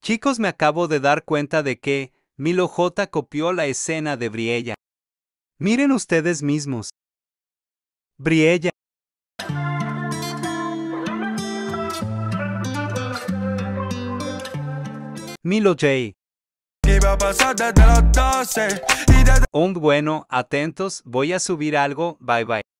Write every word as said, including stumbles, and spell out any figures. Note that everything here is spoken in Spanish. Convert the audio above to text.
Chicos, me acabo de dar cuenta de que Milo J copió la escena de Briella. Miren ustedes mismos. Briella. Milo J. Iba a pasar desde las doce y desde... Un bueno, atentos, voy a subir algo, bye bye.